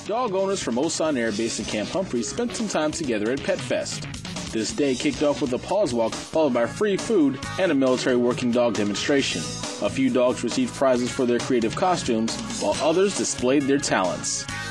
Dog owners from Osan Air Base and Camp Humphreys spent some time together at Pet Fest. This day kicked off with a paws walk, followed by free food and a military working dog demonstration. A few dogs received prizes for their creative costumes, while others displayed their talents.